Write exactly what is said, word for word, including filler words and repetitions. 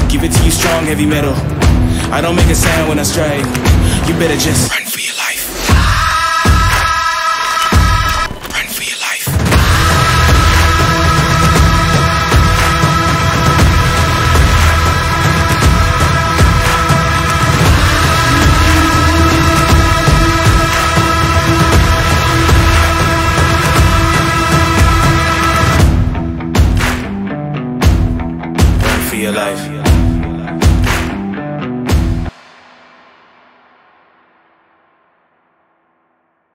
Give it to you strong, heavy metal. I don't make a sound when I strike. You better just run for your life. Run for your life. Run for your life.